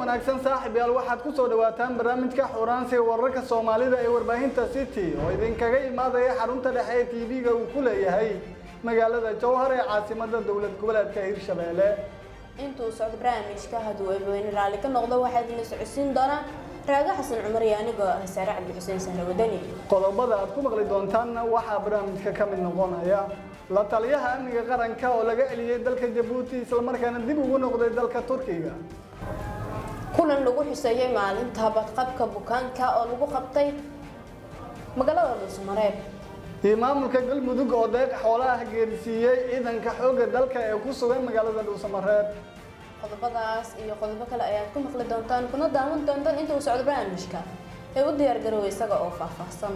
wanaagsan saaxiibayaal waxaad ku soo dhawaataan barnaamijka xuraansiga wararka Soomaalida ee warbaahinta City oo idinkaga imaadaya xarunta dhexe ee TV-ga uu ku leeyahay magaalada Jowhar ee caasimadda dawlad goboleedka Hirshabelle. intuu socdo barnaamijka haduu ay weyn raali ka noqdo waxaad la socodsiin doonaa Raaga Xasan Cumar iyo anigoo ah Saare Cabdi Xuseen Sahla Wadani. qodobada aad ku maqli doontaan waxaa barnaamijka ka mid noqonaya la taliyaha amniga qaranka oo laga celiyay dalka Djibouti isla markaana dib ugu noqday dalka Turkiga. kulan lagu xiseeyay maalinta badqabka bukaanka oo lagu qabtay magaalada Dhuusamareeb. maamulka galmudug oo deeq xoolaha geersiiyay ciidanka xoogga dalka ee ku sugan magaalada Dhuusamareeb. qodobadaas iyo qodobo kale ayaad ku maqli doontaan kuna daawan doontaan inta uu socdo barnaamijka ee u diyaar garoway isaga oo faahfaahsan.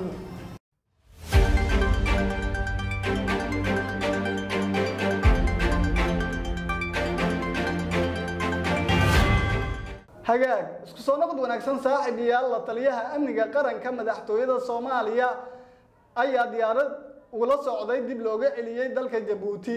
hagaag isku soo noqod wanaagsan saaxiibayaal la taliyaha amniga qaranka madaxtooyada Soomaaliya ayaa diyaarad ula socday dib looga celiyay dalka Djibouti.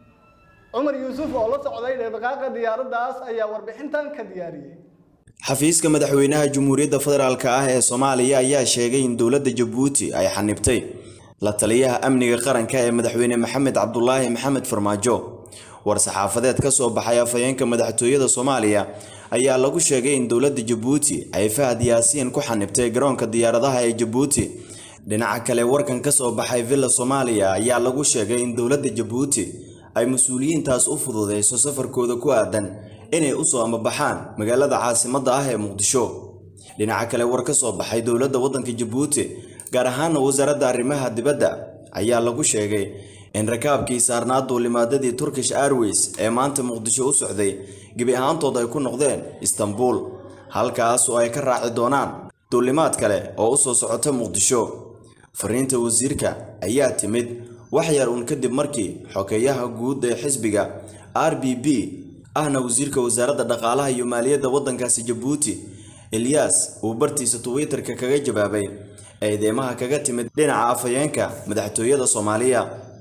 Umar Yuusuf oo la socday dhaqaaqa diyaaradaas ayaa warbixintan ka diyaariyay. xafiiska madaxweynaha Jamhuuriyadda Federaalka ah ee Soomaaliya ayaa sheegay in dawladda Djibouti ay xanibtay la taliyaha amniga qaranka ee madaxweyne Maxamed Cabdullaahi Maxamed Farmaajo. war saxaafadeed ka soo baxay afhayeenka madaxtooyada Soomaaliya ayaa lagu sheegay in dawladda Djibouti ay Fahad Yaasiin ku xanibtay garoonka diyaaradaha ee Djibouti. dhinaca kale warkan ka soo baxay Villa Soomaaliya ayaa lagu sheegay in dawladda Djibouti ay mas'uuliyiintaas u fududeyso safarkooda ku aadan inay u soo ambaxaan magaalada caasimadda ah ee Muqdisho. dhinaca kale war ka soo baxay dawladda waddanka Djibouti gaar ahaan wasaaradda arrimaha dibadda ayaa lagu sheegay in rakaabkii saarnaa duulimaadadii Turkish Airways ee maanta Muqdisho u socday gabi ahaantooda ay ku noqdeen Istanbul halkaas oo ay ka raaci doonaan duulimaad kale oo u soo socota Muqdisho. fariinta wasiirka ayaa timid wax yar uun kadib markii xogeyaha guud ee xisbiga RBB ahna wasiirka wasaaradda dhaqaalaha iyo maaliyadda waddankaasi Djibouti Ilyas uu bartiisa Twitter-ka kaga jawaabay eedeymaha kaga timid dhinaca afhayeenka madaxtooyada Soomaaliya.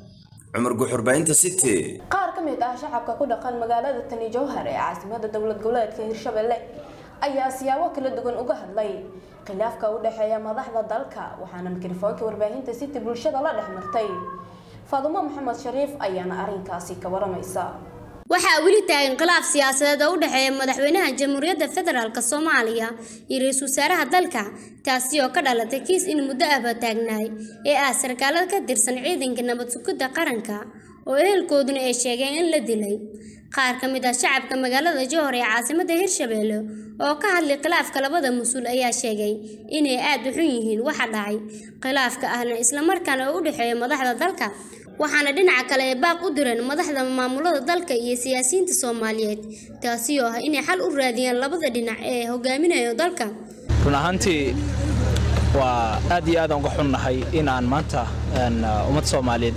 Umar Guxurbaynta City. qaar ka mid ah shacabka ku dhaqan magaalada Tani Jowhar ee caasimadda dawlad goboleedka Hirshabelle ayaa siyaabo kala duwan uga hadlay khilaafka u dhaxeeya madaxda dalka waxaana mikrofoonka warbaahinta City bulshada la dhexmartay Faadumo Maxamed Shariif ayaana arinkaasi ka waramaysa. waxaa weli taagan khilaaf siyaasadeed oo u dhaxeeya madaxweynaha Jamhuuriyadda Federaalka Soomaaliya iyo ra'iisul wasaaraha dalka taasi oo ka dhalatay kiis in muddo ah taagnaay ee sarkaalada ka tirsan ciidanka nabad sugidda qaranka oo ehelkooduna ay sheegeen in la dilay. qaar ka mid ah shacabka magaalada Jowhar ee caasimadda Hirshabelle oo ka hadlay khilaafka labada mas'uul ayaa sheegay inay aad u xun yihiin waxa dhacay khilaafka ahna isla markaana u dhaxeeya madaxda dalka waxaana dhinaca kale baaq u direen madaxda maamulada dalka iyo siyaasiyiinta Soomaaliyeed taasi oo ah inay xal u raadiyaan labada dhinac ee hogaaminaya dalka. run ahaantii waa aad iyo aad uga xunnahay in aan maanta ummad Soomaaliyeed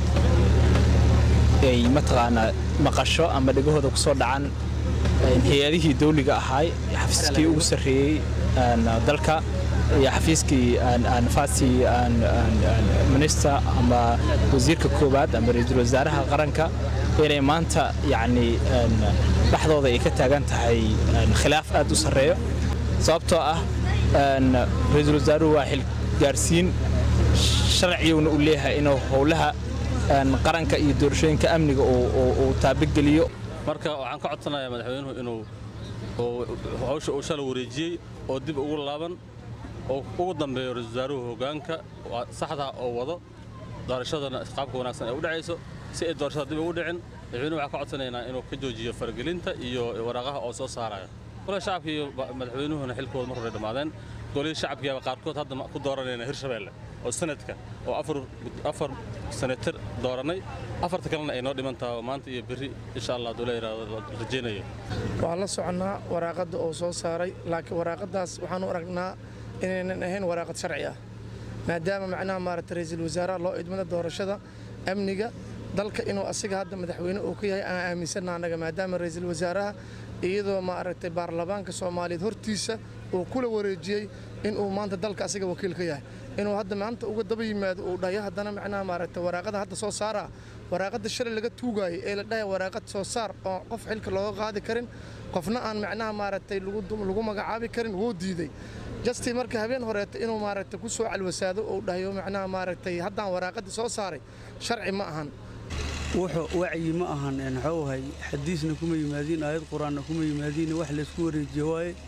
ay mataqaana maqasho ama dhagahooda ku soo dhacan hay'adihii dawliga ahaa xafiiskii ugu sareeyay dalka iyo xafiiskii faasi minister ama wasiirka koobaad ama ra'iisul wasaaraha qaranka inay maanta yani dhaxdooda ay ka taagan tahay khilaaf aad u sareeyo sababtoo ah ra'iisul wasaaruhu waa xil gaarsiin sharciyuna u leeyahay inuu howlaha qaranka iyo doorashooyinka amniga oo taabig geliyo. marka waxaan ka codsanayaa madaxweynuhu inuu hawsha uu shalay wareejiyay oo dib ugu laaban oo ugu dambeeyo ra'iisul wasaaruhu hoggaanka saxda oo wado doorashadana qaabka wanaagsan ay u dhacayso si ay doorashada dib ugu dhicin. madaxweynuhu waxaan ka codsanaynaa inuu ka joojiyo faragelinta iyo waraaqaha oo soo saaraya. kula shacabka iyo madaxweynuhuna xilkooda mar hore dhamaadeen golihii shacabkiiba qaarkood hadda ku dooranayna Hirshabelle oo sanadka oo afar senator dooranay afarta kalena ay noo dhimantaa maanta iyo biri insha Allah dawladda rajeenayo. waxaan la soconaa waraaqada oo soo saaray laakiin waraaqadaas waxaan u aragnaa inaynan ahayn waraaqad sharci ah maadaama macnaha maaragtay ra'iisul wasaaraha loo idmada doorashada amniga dalka inuu asiga hadda madaxweyne uu ka yahay aan aaminsanahay anaga maadaama ra'iisul wasaaraha iyadoo maaragtay baarlamaanka Soomaaliyeed hortiisa uu kula wareejiyay in uu maanta dalka asiga wakiil ka yahay inuu hadda maanta uga daba yimaado uu dhayo haddana macnaha maaragtay waraaqada hadda soo saara waraaqada shalay laga tuugayo ee la dhahay waraaqad soo saar oo qof xilka looga qaadi karin qofna aan macnaha maaragtay lagu magacaabi karin wuu diiday justii marka habeen horeeta inuu maaragtay ku soo calwasaado uu dhayo macnaha maaragtay haddaan waraaqada soo saaray sharci ma ahan wuxuu wacyi ma ahan maxay xadiisna kuma yimaadin aayad quraanna kuma yimaadin wax la isku wareejiyo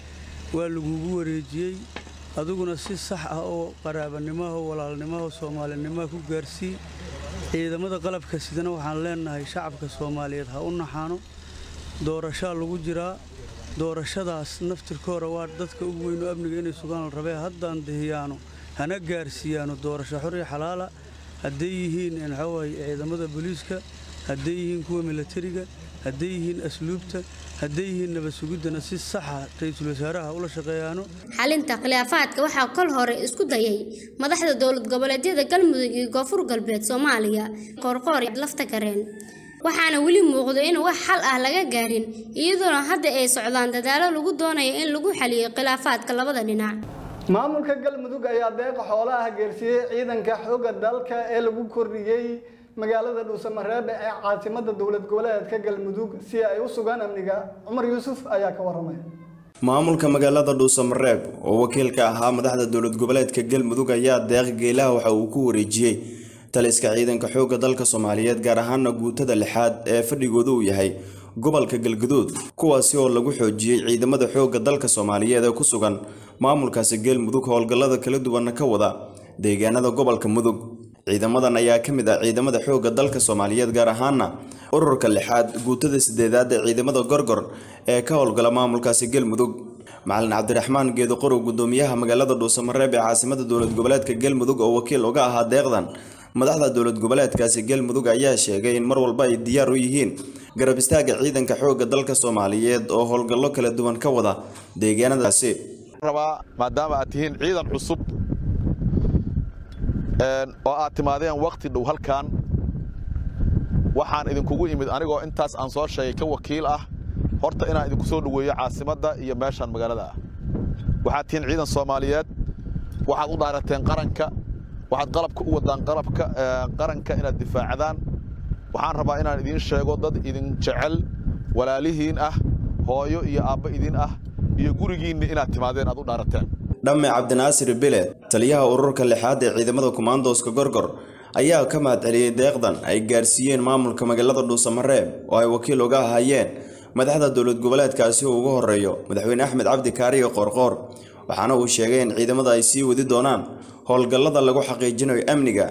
waa lagu wareejiyay aduguna si sax ah oo qaraabanimo walaalnimo Soomaalinimo ku gaarsii ciidamada qalabka sidana waxaan leenahay shacabka Soomaaliyeed ha u naxaano doorasho lagu jiraa doorashadaas naftirkooda waa dadka ugu weyn oo amniga inay sugaan la rabay haddaan deeyaano hana gaarsiiyano doorasho xor iyo xalaal hadday yihiin ciidamada booliiska hadday yihiin kuwa militariga hadday yihiin asluubta hadday yihiin nabad sugidana si sax ah ra'iisul wasaaraha ula shaqeeyano xalinta khilaafaadka waxaa kol hore isku dayay madaxda dowlad goboleedyada Galmudug iyo Koonfur Galbeed Soomaaliya qorqor lafta kareen waxaana weli muuqdo in wax xal ah laga gaarin iyadoo hadda ay socdaan dadaalo lagu doonayo in lagu xaliyo khilaafaadka labada dhinac maamulka Galmudug ayaa deeq xoolaha geersiyay ciidanka xoogga dalka ee lagu kordhiyay magaalada Dhuusamareeb ee caasimadda dowlad goboleedka Galmudug si ay u sugaan amniga Umar Yuusuf ayaa ka waramay maamulka magaalada Dhuusamareeb oo wakiil ka ahaa madaxda dowlad goboleedka Galmudug ayaa deeq geelaha waxa uu ku wareejiyay taliska ciidanka xoogga dalka Soomaaliyeed gaar ahaan guutada lixaad ee fadhigoodu uu yahay gobolka Galgaduud kuwaasi oo lagu xoojiyay ciidamada xoogga dalka Soomaaliyeed ee ku sugan maamulkaasi Galmudug howlgallada kala duwan ka wada deegaanada gobolka Mudug ciidamadan ayaa kamid ah ciidamada xoogga dalka Soomaaliyeed gaar ahaan ururka lixaad guutada sideedaad ee ciidamada gorgor ee ka howlgala maamulkaasi Galmudug Macalin Cabdiraxmaan Geedo Qorow gudoomiyaha magaalada Dhuusamareeb ee caasimadda dowlad goboleedka Galmudug oo wakiil uga ahaa deeqdan madaxda dowlad goboleedkaasi Galmudug ayaa sheegay in mar walba ay diyaar u yihiin garab istaaga ciidanka xoogga dalka Soomaaliyeed oo howlgallo kala duwan ka wada deegaanadaasi rabaa maadaama aad tihiin ciidan cusub oo aad timaadeen waqti dhow halkan waxaan idinkugu imid anigoo intaas aan soo sheegay ka wakiil ah horta inaan idinku soo dhaweeyo caasimadda iyo meeshan magaalada ah waxaad tihiin ciidan Soomaaliyeed waxaad u dhaarateen qaranka waxaad qalabka u wadaan qaranka inaad difaacdaan waxaan rabaa inaan idin sheego dad idin jecel walaalihiin ah hooyo iyo aabba idin ah iyo gurigiinna inaad timaadeen aad u dhaarateen Dhamme Cabdinaasir Bile taliyaha ururka lixaad ee ciidamada Commandos-ka Gorgor ayaa ka mahadceliyay deeqdan ay gaarsiiyeen maamulka magaalada Dhuusamareeb oo ay wakiil uga ahaayeen madaxda dowlad goboleedkaasi oo ugu horeeyo madaxweyne Axmed Cabdi Kaariyo Qorqor waxaana uu sheegay in ciidamada ay sii wadi doonaan howlgallada lagu xaqiijinayo amniga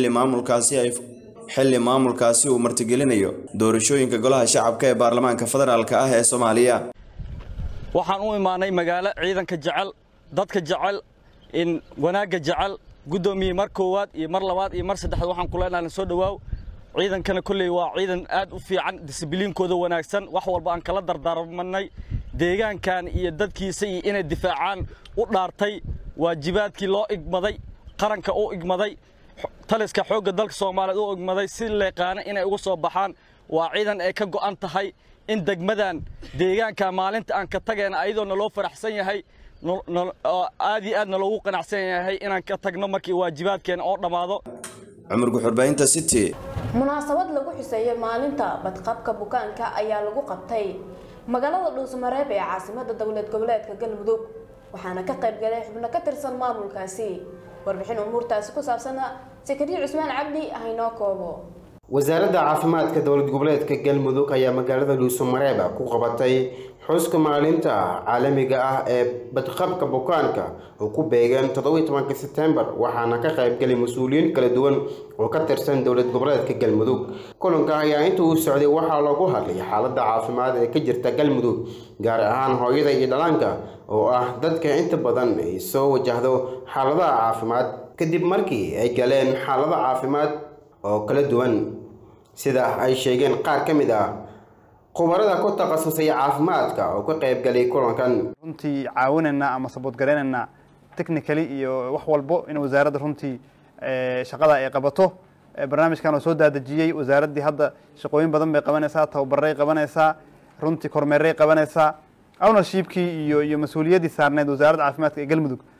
xilli maamulkaasi uu martigelinayo doorashooyinka golaha shacabka ee baarlamaanka federaalka ah ee Soomaaliya waxaan u imaanay magaalo ciidanka jecel dadka jecel in wanaaga jecel gudoomiye mar koowaad iyo mar labaad iyo mar saddexaad waxaan ku leenahay soo dhawaaw ciidankana kulay waa ciidan aad u fiican discipliinkooda wanaagsan wax walba aan kala dardaarmanay deegaankan iyo dadkiisa iyo inay difaacaan u dhaartay waajibaadkii loo igmaday qaranka u igmaday taliska xoogga dalka Soomaaliyeed u igmaday si leeqaan inay ugu soo baxaan waa ciidan ay ka go'an tahay in degmadan deegaanka maalinta aan ka tageyna ayadoo loo faraxsan yahay aad iyo aad loogu qanacsan yahay inaan ka tagno markii waajibaadkeena oo dhamaado Umar Guxurbaynta City munaasabad lagu xuseeyay maalinta badqabka bukaanka ayaa lagu qabtay magaalada Dhuusamareeb ee caasimadda dowlad goboleedka Galmudug waxaana ka qayb galay xubno ka tirsan maamulkaasi warbixin umuurtaasi ku saabsan Sakariye Cusmaan Cabdi ahayno koobo wasaaradda caafimaadka dowlad goboleedka Galmudug ayaa magaalada Dhuusamareeb ku qabatay xuska maalinta caalamiga ah ee badqabka bukaanka oo ku beegan 17 September waxaana ka qayb galay mas'uuliyiin kala duwan oo ka tirsan dowlad goboleedka Galmudug kulanka ayaa inta uu socday waxa lagu hadlay xaaladda caafimaad ee ka jirta Galmudug gaar ahaan hooyada iyo dhallaanka oo ah dadka inta badan ay soo wajahdo xaaladaha caafimaad kadib markii ay galeen xaalado caafimaad oo kala duwan sida ay sheegeen qaar ka mid ah khubarada ku takhasusay caafimaadka oo ka qayb galay kulankan runtii caawinayna ama support gareynayna technically iyo wax walbo in wasaaradda runtii shaqada ay qabato barnaamijkan oo soo daadajiyay wasaaradii hadda shaqooyin badan bay qabanaysaa tababaray qabanaysaa runtii kormeeray qabanaysaa ownershipkii iyo mas'uuliyadii saarneed wasaaradda caafimaadka ee Galmudug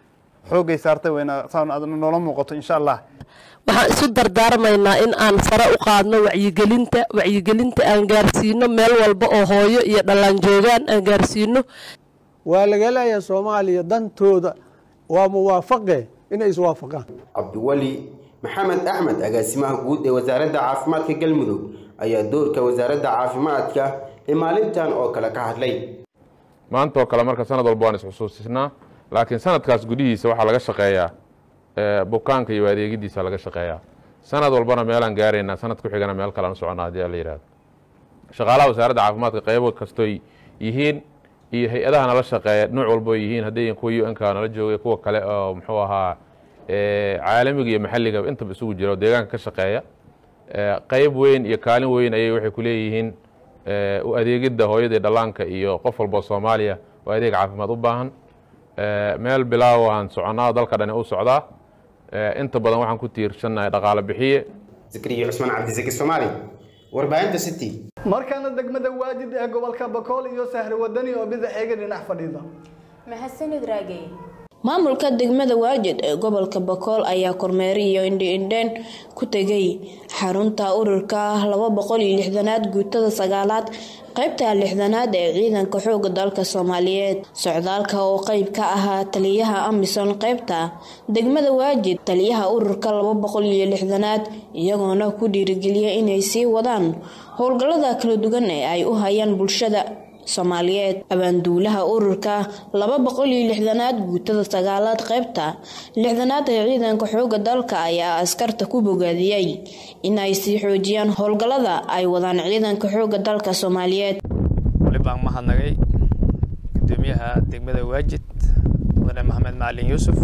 xoogay saartay wayna saan noola muuqato insha allah waxaan isu dardaarmaynaa in aan sare u qaadno wacyigelinta aan gaarsiino meel walba oo hooyo iyo dhalaan joogaan aan gaarsiino waa laga leeyahay Soomaaliya dantooda waa muwaafaqe inay iswaafaqaan cabdiwali maxamed axmed agaasimaha guud ee wasaaradda caafimaadka galmudug ayaa doorka wasaaradda caafimaadka ee maalintan oo kale ka hadlay maanta oo kale marka sanad walba waan isxusuusinaa laakiin sanadkaas gudihiisa waxaa laga shaqeeyaa bukaanka iyo adeegidiisa laga shaqeeyaa sanad walbana meelaan gaaraynaa sanad ku xigana meel kale aan soconaa haddii la yiraahdo shaqaalaha wasaaradda caafimaadka qaybo kastoy yihiin iyo hay-adaha nala shaqeeya nooc walba oo yihiin haddii kuwa UN-ka nala joogay kuwa kale oo muxuu ahaa caalamiga iyo maxalliga intaba isugu jira oo deegaanka ka shaqeeya qayb weyn iyo kaalin weyn ayay waxay ku leeyihiin u adeegidda hooyada dhallaanka iyo qof walba Soomaaliya oo adeeg caafimaad u baahan meel bilaaw aan soconaa dalka dhan u socdaa inta badan waxaan ku tiirsanahay dhaqaale bixiye Zakariya Usman Cabdi Soomaali warbaahinta City markaana degmada Waajid ee gobolka Bakool iyo Sahri Wadani oo bidixeega dhinac fadhiida mahadsanid raagay maamulka degmada Waajid ee gobolka Bakool ayaa kormeeray iyo indheen ku tagay xarunta ururka 260aad guutada 9aad qaybta 6aad ee ciidanka xoogga dalka Soomaaliyeed socdaalka oo qayb ka ahaa taliyaha Amisom qaybta degmada Waajid taliyaha ururka 260aad iyagoona ku dhiirigeliyay inay sii wadaan howlgallada kala duwan ee ay u hayaan bulshada Soomaaliyeed abaanduulaha ururka 260aad guutada 9aad qaybta 6aad ee ciidanka xoogga dalka ayaa askarta ku bogaadiyay in ay sii xoojiyaan howlgallada ay wadaan ciidanka xoogga dalka Soomaaliyeed walibaan mahadnaqay gudoomiyaha degmada Waajid mudane Maxamed Macalin Yuusuf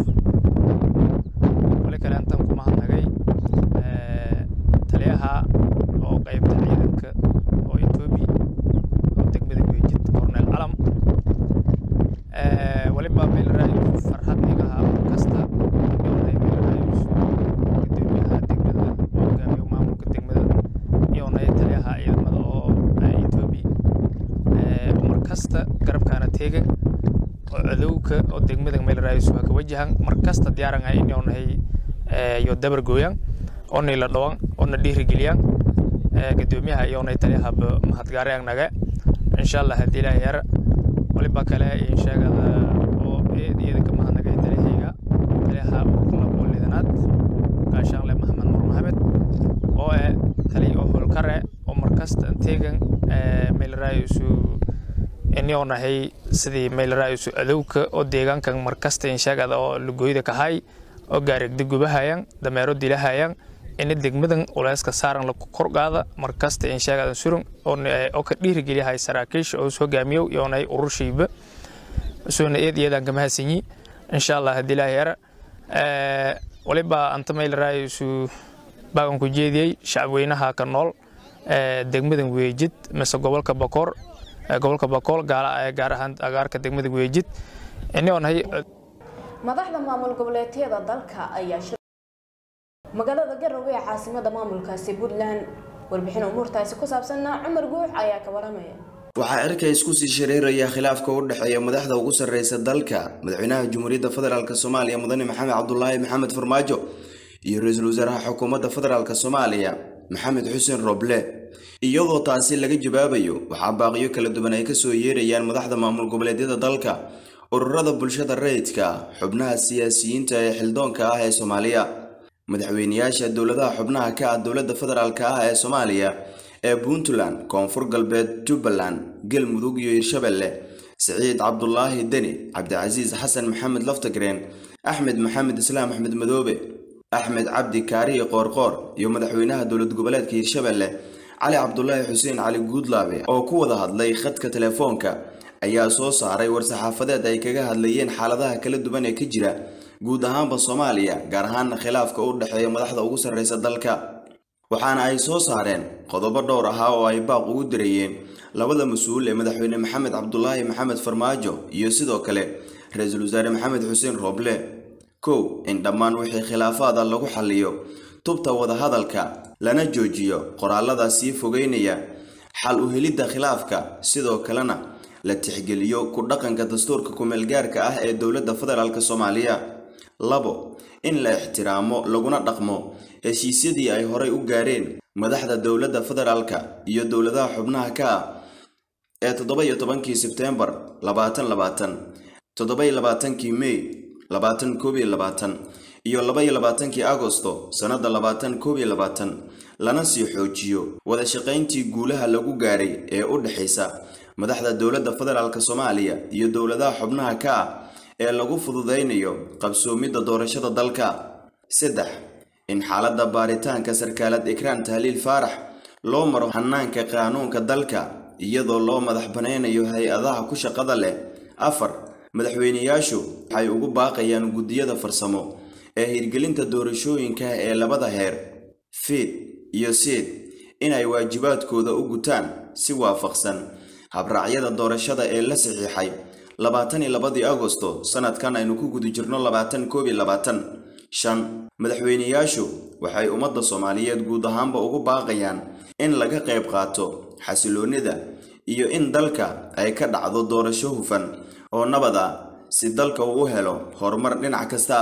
wali kale intaan ku mahadnaqay taliyaha oo qaybta ciidanka oo Itoobiya degmada Waajid Cornel Alam waliba meel raay farxad iga kasta gudoomiyaha degmada hogaamiyaha maamulka degmada iyo taliyaha ciidamada oo Itoobiya markasta garabkaana teegan oo cadowga oo degmada meel raay soo ka wajahan markasta diyaaran ay inuu nahay iyo dabar gooyan oo la dhawaan oo dhiirigeliyaan gudoomiyaha iyo taliyaha mahadgaareen naga insha Allah hadii la yar waliba kale in sheegada oo iyada ka mahadnaqay taliyaha kulabooleedanaad gaashaan le Maxamed Nur Maxamed oo taliyo howlkare oo markasta teegan meel raayusu inuu nahay sidii meel raayusu adowka oo deegaankan markasta in sheegada oo lugooyda ka hay oo gaarigda gubahayan dameero dilahayaan in degmadan uleyska saaran la korgaada markasta in sheegada surun oo ka dhiirigeliyahay saraakiisha oo soo gaamiyo yoonay ururshiiba soo iyadaan ka mahadsanyi insha Allah hadii la yar waliba anta meel raayusu baagan ku jeediyay shacabweynaha ka nool degmadan Waajid mise gobolka Bakool gaar ahaan agaarka degmada Waajid inuu nahay madaxda maamul goboleedyada dalka ayaa magaalada Garowe ee caasimada maamulkaasi Puntland warbixin umuurtaasi ku saabsan Cumar Guux ayaa ka waramaya waxaa cirka isku sii shareeraya khilaafka u dhaxeeya madaxda ugu sareysa dalka madaxweynaha Jamhuuriyadda Federaalka Soomaaliya mudane Maxamed Cabdullaahi Maxamed Farmaajo iyo ra'iisul wasaaraha xukuumadda Federaalka Soomaaliya Maxamed Xuseen Roble iyadoo taasi laga jawaabayo waxaa baaqiyo kala duwan ay ka soo yeerayaan madaxda maamul goboleedyada dalka ururada bulshada rayidka xubnaha siyaasiyiinta ee xildoonka ah ee Soomaaliya madaxweynayaasha dawladaha xubnaha ka ah dawladda federaalka ah ee Soomaaliya ee Puntland Koonfur Galbeed Jubbaland Galmudug iyo Hirshabelle Saciid Cabdullaahi Deni Cabdicaziz Xasan Maxamed Laftagreen Axmed Maxamed Islaam Axmed Madoobe Axmed Cabdi Kaariye Qoorqoor iyo madaxweynaha dawlad goboleedka Hirshabelle Cali Cabdullaahi Xuseen Cali Guudlaabe oo ku wada hadlay khadka telefoonka ayaa soo saaray war-saxaafadeed ay kaga hadlayeen xaaladaha kala duwan ee ka jira guud ahaanba Soomaaliya gaar ahaan khilaafka u dhaxeeya madaxda ugu sareysa dalka waxaana ay soo saareen qodobo dhowr ah oo ay baaq ugu direeyeen labada mas'uul ee madaxweyne Maxamed Cabdullaahi Maxamed Farmaajo iyo sidoo kale ra'iisul wasaare Maxamed Xuseen Roble in dhammaan wixii khilaafaad lagu xalliyo tubta wada hadalka lana joojiyo qoraalada sii fogeynaya xal u helidda khilaafka sidoo kalena la tixgeliyo ku dhaqanka dastuurka ku meel gaarka ah ee dawladda federaalka Soomaaliya labo in la ixtiraamo laguna dhaqmo heshiisyadii ay horay u gaareen madaxda dowladda federaalka iyo dowladaha xubnaha ka ah ee 17 Sebtembar 2020 27 May 2021 iyo 22 Agoosto sanada 2021 lana sii xoojiyo wada shaqayntii guulaha lagu gaaray ee u dhaxaysa madaxda dowladda federaalka Soomaaliya iyo dowladaha xubnaha ka ah ee lagu fududeynayo qabsoomida doorashada dalka. 3 in xaaladda baaritaanka sarkaalad Ikraan Tahliil Faarax loo maro hanaanka qaanuunka dalka iyadoo loo madax baneynayo hay'adaha ku shaqada leh. 4 madaxweynayaashu waxay ugu baaqayaan gudiyada farsamo ee hirgelinta doorashooyinka ee labada heer FID iyo SID inay waajibaadkooda u gutaan si waafaqsan habraacyada doorashada ee la saxiixay 22 Agoosto sanadkan aynu ku guda jirno 2021. 5 madaxweynayaashu waxay ummadda Soomaaliyeed guud ahaanba ugu baaqayaan in laga qayb qaato xasiloonida iyo in dalka ay ka dhacdo doorasho hufan oo nabad ah si dalka uu helo horumar dhinac kasta.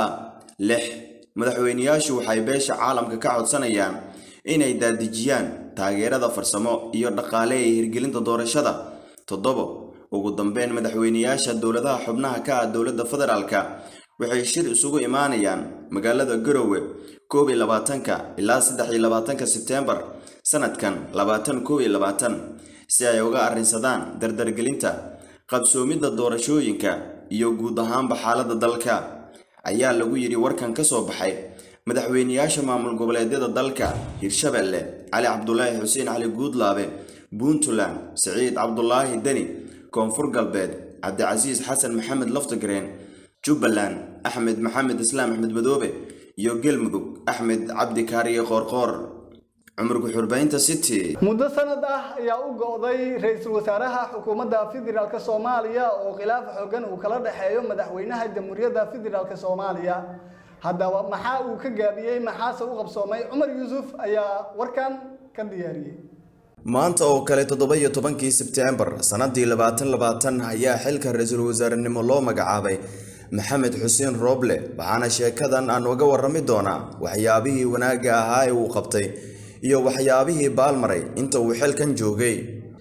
6 madaxweynayaashu waxay beesha caalamka ka codsanayaan inay daadijiyaan taageerada farsamo iyo dhaqaale ee hirgelinta doorashada. 7 ugu dambeyn madaxweynayaasha dowladaha xubnaha ka ah dowladda federaalka waxay shir isugu imaanayaan magaalada Garowe 21 ilaa 23 Sebtembar sanadkan 2021 si ay uga arrinsadaan dardargelinta qabsoomida doorashooyinka iyo guud ahaanba xaaladda dalka. ayaa lagu yiri warkan ka soo baxay madaxweynayaasha maamul goboleedyada dalka Hirshabelle Ali Cabdullaahi Xuseen Ali Guudlaabe, Puntland Saciid Cabdullaahi Dani, Koonfur Galbeed Cabdicasiis Xasan Maxamed Laftagreen, Jubbaland Axmed Maxamed Islaam Axmed Madoobe iyo Galmudug Axmed Cabdi Kaariye Qoorqoor. Cumar Guxurbaynta City. muddo sanad ah ayaa u go'day ra'iisul wasaaraha xukuumadda federaalka Soomaaliya oo khilaaf xooggan uu kala dhaxeeyo madaxweynaha jamhuuriyadda federaalka Soomaaliya. haddaba maxaa uu ka gaabiyay maxaase u qabsoomay Cumar Yuusuf ayaa warkan ka diyaariyay. maanta oo kale 17 Sebtembar sanadii 2020 ayaa xilka ra'iisul wasaarenimo loo magacaabay Maxamed Xuseen Roble, waxaana sheekadan aan uga warrami doonaa waxyaabihii wanaaga ahaa ee uu qabtay iyo waxyaabihii baalmaray inta uu xilkan joogay.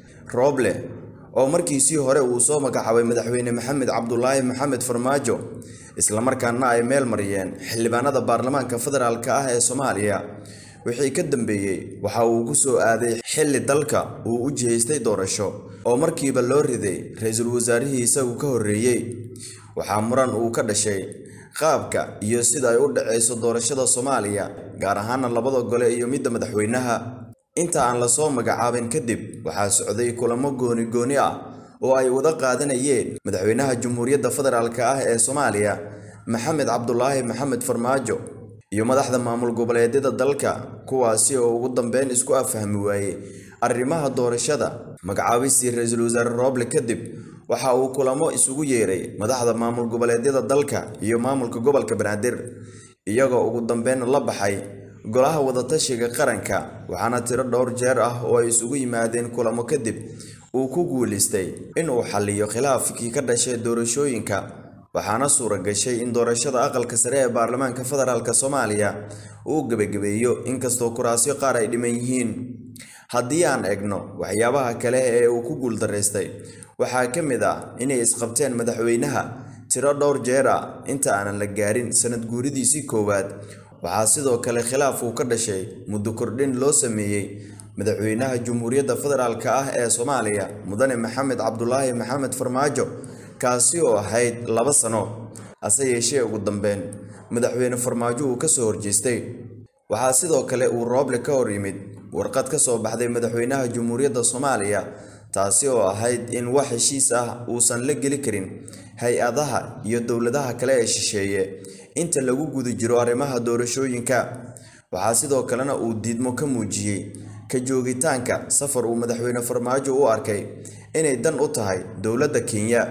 Roble oo markiisii hore uu soo magacaabay madaxweyne Maxamed Cabdullaahi Maxamed Farmaajo isla markaana ay meel mariyeen xildhibaanada baarlamaanka federaalka ah ee Soomaaliya wixii ka dambeeyay waxa uu ku soo aaday xilli dalka uu u jeestay doorasho oo markiiba loo riday ra'iisul wasaarihiisa uu ka horeeyay. waxaa muran uu ka dhashay qaabka iyo sida ay u dhaceyso doorashada Soomaaliya gaar ahaan labada gole iyo midda madaxweynaha. inta aan la soo magacaabin kadib waxaa socday kulamo gooni ah oo ay wada qaadanayeen madaxweynaha jamhuuriyadda federaalka ah ee Soomaaliya Maxamed Cabdullaahi Maxamed Farmaajo iyo madaxda maamul goboleedyada dalka kuwaasi oo ugu dambeyn isku afahmi waayay arrimaha doorashada. magacaabistii ra'iisul wasaare Roble kadib waxa uu kulamo isugu yeeray madaxda maamul goboleedyada dalka iyo maamulka gobolka Banaadir iyagoo ugu dambeyn la baxay golaha wadatashiga qaranka. waxaana tiro dhowr jeer ah oo ay isugu yimaadeen kulamo kadib uu ku guuleystay in uu xalliyo khilaafkii ka dhashay doorashooyinka, waxaana suuragashay in doorashada aqalka sare ee baarlamaanka federaalka Soomaaliya uu gabagabeeyo inkastoo kuraasyo qaar ay dhiman yihiin. haddii aan eegno waxyaabaha kale ee uu ku guuldareystay waxaa ka mid ah inay isqabteen madaxweynaha tiro dhowr jeer ah inta aanan la gaarin sanad guuridiisii koowaad. waxaa sidoo kale khilaaf uu ka dhashay muddo kordhin loo sameeyay madaxweynaha jamhuuriyadda federaalka ah ee Soomaaliya mudane Maxamed Cabdullaahi Maxamed Farmaajo kaasi oo ahayd 2 sano. hase yeeshee ugu dambeyn madaxweyne Farmaajo uu ka soo horjeestay. waxaa sidoo kale uu Roble ka hor yimid warqad ka soo baxday madaxweynaha jamhuuriyadda Soomaaliya taasi oo ahayd in wax heshiis ah uusan la geli karin hay-adaha iyo dowladaha kale ee shisheeye inta lagu guda jiro arrimaha doorashooyinka. waxaa sidoo kalena uu diidmo ka muujiyay ka joogitaanka safar uu madaxweyne Farmaajo u arkay inay dan u tahay dowladda Kenya.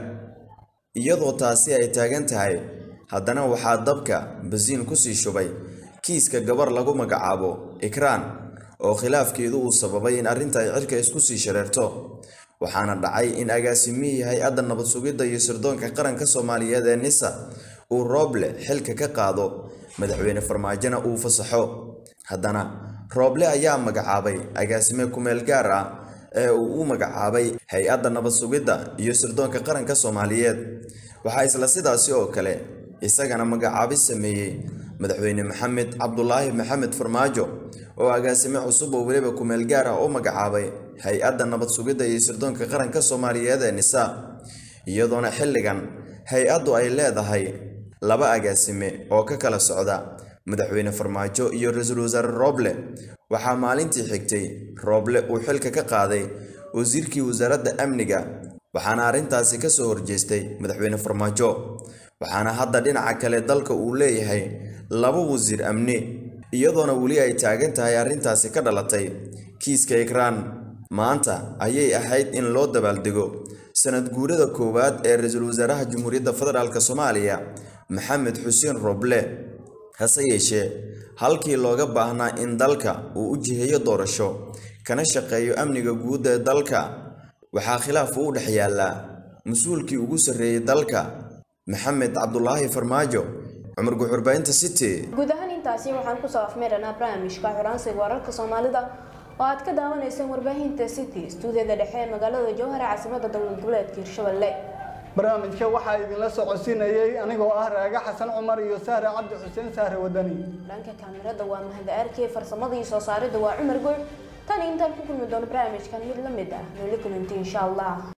iyadoo taasi ay taagan tahay haddana waxaa dabka basiin ku sii shubay kiiska gabar lagu magacaabo Ikraan oo khilaafkeedu uu sababay in arrinta ay cirka isku sii shareerto. waxaana dhacay in agaasimihii hay-adda nabad sugidda iyo sirdoonka qaranka Soomaaliyeed ee NISA uu Rooble xilka ka qaado madaxweyne Farmaajona uu fasaxo. Haddana Rooble ayaa magacaabay agaasime ku meel gaar ah ee uu magacaabay hay'adda nabad sugidda iyo sirdoonka qaranka Soomaaliyeed. Waxaa isla sidaasi oo kale isagana magacaabis sameeyay madaxweyne Maxamed Cabdulaahi Maxamed Farmaajo oo agaasime cusub oo waliba ku meel gaar ah oo magacaabay hay'adda nabad sugidda iyo sirdoonka qaranka Soomaaliyeed ee NISA. iyadoona xilligan hay-addu ay leedahay laba agaasime oo ka kala socda madaxweyne Farmaajo iyo ra'iisul wasaare Rooble. waxaa maalintii xigtay Rooble uu xilka ka qaaday wasiirkii wasaaradda amniga, waxaana arrintaasi ka soo horjeestay madaxweyne Farmaajo. waxaana hadda dhinaca kale dalka uu leeyahay laba wasiir amni, iyadoona weli ay taagan tahay arrintaasi ka dhalatay kiiska Ikraan. maanta ayay ahayd in loo dabaaldego sanad guurada koowaad ee ra'iisul wasaaraha Jamhuuriyadda Federaalka Soomaaliya Maxamed Xuseen Rooble. hase yeeshee halkii looga baahnaa in dalka uu u jiheeyo doorasho kana shaqeeyo amniga guud ee dalka, waxaa khilaaf u dhex yaala mas'uulkii ugu sarreeyay dalka Maxamed Cabdulaahi Farmaajo. Cumar Guxurbaynta City. guud ahaan intaasi waxaan ku soo afmeeranaa barnaamijka Xuransiga Wararka Soomaalida oo aad ka daawanaysaan warbaahinta City stuudiyada dhexe ee magaalada Jowhar caasimadda dowlad goboleedka Hirshabelle. barnaamijka waxaa idinla socodsiinayay anigoo ah Raaga Xasan Cumar iyo Sahra Cabdi Xuseen Sahra Wadani. dhanka kaamirada waa Mahad Arkey, farsamada iyo soo saaridda waa Cumar Gool. tan intaan ku kulmi doono barnaamijkan mid la mid ah, noo la kulantii insha Allah.